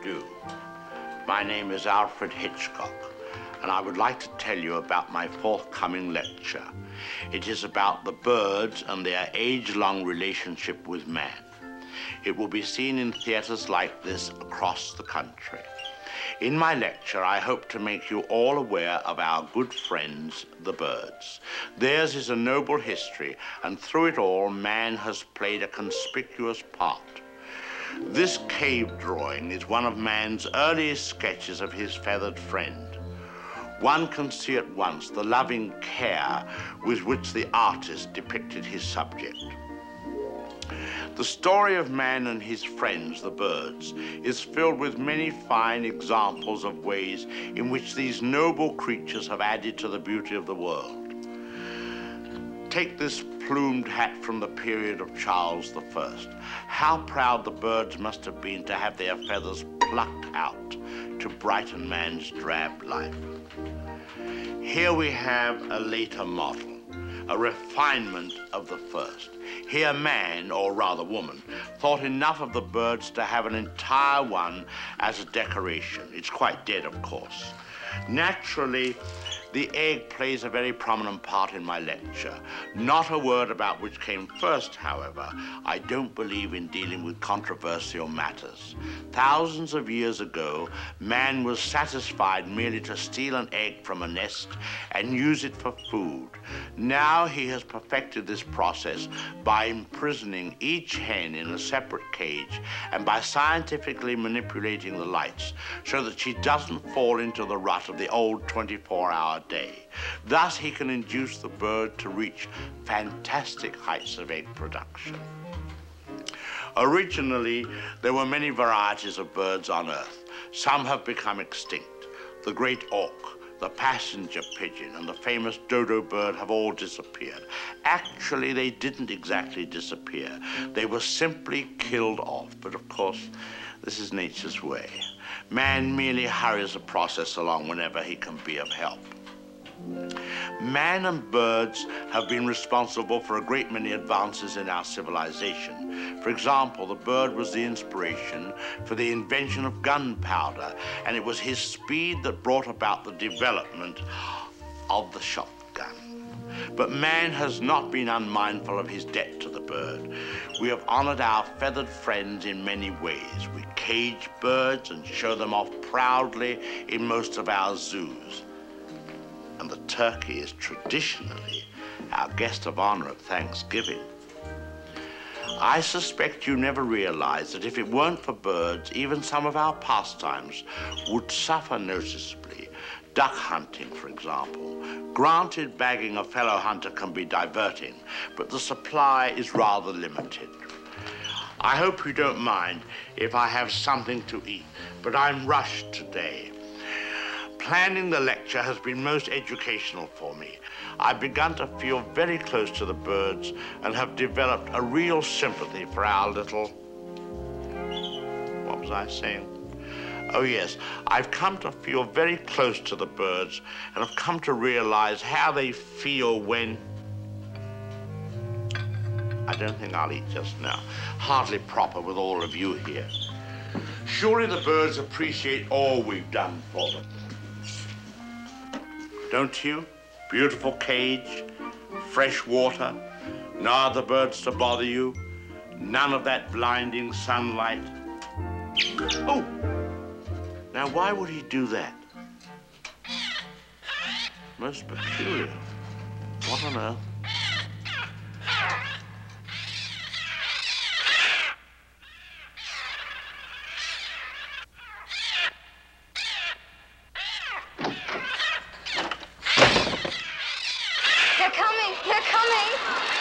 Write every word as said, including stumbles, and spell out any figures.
do? My name is Alfred Hitchcock, and I would like to tell you about my forthcoming lecture. It is about the birds and their age-long relationship with man. It will be seen in theaters like this across the country. In my lecture, I hope to make you all aware of our good friends, the birds. Theirs is a noble history, and through it all, man has played a conspicuous part. This cave drawing is one of man's earliest sketches of his feathered friend. One can see at once the loving care with which the artist depicted his subject. The story of man and his friends, the birds, is filled with many fine examples of ways in which these noble creatures have added to the beauty of the world. Take this plumed hat from the period of Charles the First. How proud the birds must have been to have their feathers plucked out to brighten man's drab life. Here we have a later model, a refinement of the first. Here man, or rather woman, thought enough of the birds to have an entire one as a decoration. It's quite dead, of course. Naturally, the egg plays a very prominent part in my lecture. Not a word about which came first, however. I don't believe in dealing with controversial matters. Thousands of years ago, man was satisfied merely to steal an egg from a nest and use it for food. Now he has perfected this process by imprisoning each hen in a separate cage and by scientifically manipulating the lights so that she doesn't fall into the rut of the old twenty-four hour day. Thus, he can induce the bird to reach fantastic heights of egg production. Originally, there were many varieties of birds on Earth. Some have become extinct. The great auk, the passenger pigeon, and the famous dodo bird have all disappeared. Actually, they didn't exactly disappear. They were simply killed off. But of course, this is nature's way. Man merely hurries the process along whenever he can be of help. Man and birds have been responsible for a great many advances in our civilization. For example, the bird was the inspiration for the invention of gunpowder, and it was his speed that brought about the development of the shotgun. But man has not been unmindful of his debt to the bird. We have honored our feathered friends in many ways. We cage birds and show them off proudly in most of our zoos. And the turkey is traditionally our guest of honor at Thanksgiving. I suspect you never realized that if it weren't for birds, even some of our pastimes would suffer noticeably. Duck hunting, for example. Granted, bagging a fellow hunter can be diverting, but the supply is rather limited. I hope you don't mind if I have something to eat, but I'm rushed today. Planning the lecture has been most educational for me. I've begun to feel very close to the birds and have developed a real sympathy for our little... What was I saying? Oh yes, I've come to feel very close to the birds and have come to realize how they feel when... I don't think I'll eat just now. Hardly proper with all of you here. Surely the birds appreciate all we've done for them. Don't you? Beautiful cage, fresh water, no other birds to bother you, none of that blinding sunlight. Oh! Now, why would he do that? Most peculiar. What on earth? They're coming! They're coming!